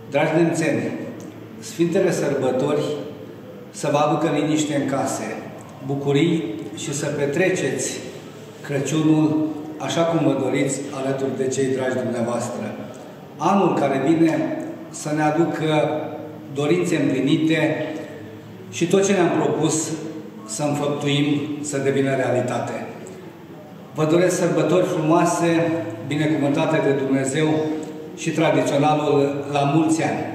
Dragi nemțeni, Sfintele Sărbători să vă aducă liniște în case, bucurii și să petreceți Crăciunul așa cum vă doriți alături de cei dragi dumneavoastră. Anul care vine să ne aducă dorințe împlinite și tot ce ne-am propus să înfăptuim să devină realitate. Vă doresc sărbători frumoase, binecuvântate de Dumnezeu și tradiționalul la mulți ani.